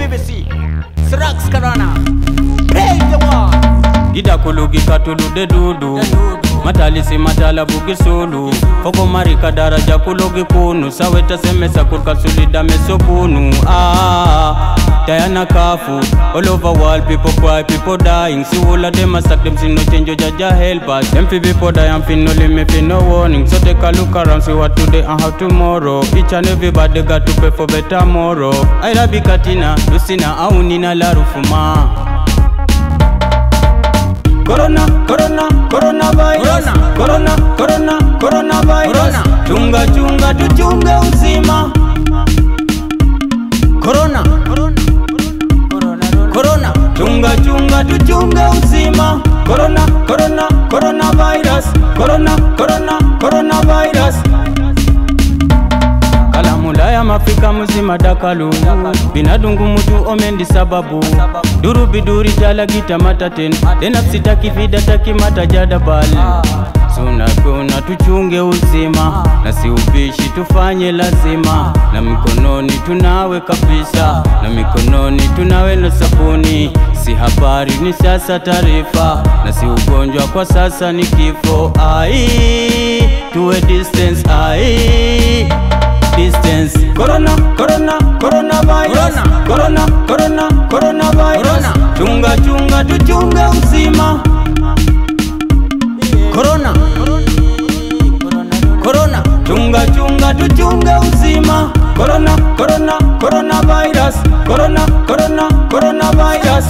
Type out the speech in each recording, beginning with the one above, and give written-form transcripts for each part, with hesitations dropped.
BBC, Srax Corona, break the wall. Gida kulugi katulu de dudu, matali si matala bugi sulu. Foko marika daraja kulugi kunu, saweta semesa kurka sulida mesokunu. Diana Kafu, all over world people cry, people dying. See all of them attack them, see no change, Jaja help us. Them people die and feel no limit, feel no warning. So take a look around, see what today and how tomorrow. Each and everybody got to pay for better tomorrow. Aira bikatina, Lucina, aunina la rufuma. Corona, corona, coronavirus. Corona, corona, coronavirus. Chunga, chunga, tuchunga uzima. Corona, corona, chunga, chunga, tuchunga uzima. Corona, corona, coronavirus. Corona, corona, coronavirus. Kalamula ya mafika muzima dakalu. Binadungu mutu omendi sababu. Duru biduri jala gita mataten. Tena sitaki vida taki mata jadabali. Suna kuna tuchunge uzima. Na si ubishi tufanye lazima. Na mikononi tunawe kabisa. Na mikononi tunawe na sabuni. Si habari ni sasa taarifa. Na si ugonjwa kwa sasa ni kifo. Ai, tuwe distance. Ai, distance. Corona, corona, coronavirus. Corona, corona, coronavirus. Chunga, chunga, tuchunga uzima. Corona, corona, chunga, chunga, tuchunga uzima. Corona, corona, coronavirus. Corona, corona, coronavirus.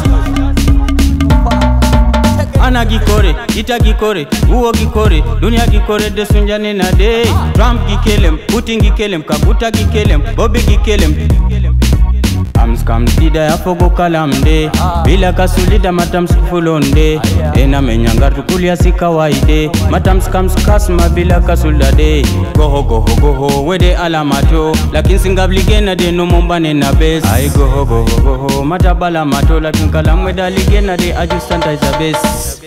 Ana gikore, ita gikore, uo gikore, dunia gikore desunjane na day. Trump gikelem, Putin gikelem, Kaguta gikelem, Bobby gikelem. Amskam sida ya fogo kalamde, bila kasulida matamsufulonde. Ena menyanga tukulia si kawaide, matamskam skasma bila kasulade. Goho goho goho wede alamato, lakin singabligena de no mombane na base. Ay goho goho goho matabala mato, lakin kalamweda ligena de ajustanta is a base.